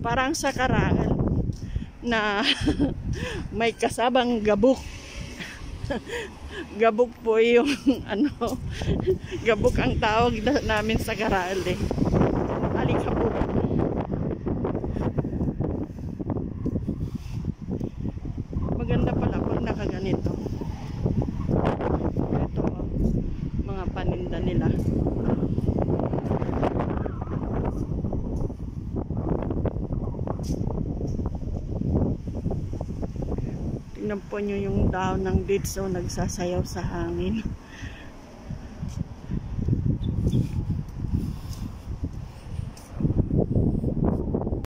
Parang sa karangal na may kasabang gabok. Gabok po yung ano, gabok ang tawag namin sa karangal eh. Alikabok. Maganda pala pag nakaganito. Ito, mga paninda nila. Tingnan po nyo yung daon ng dates, so nagsasayaw sa hangin.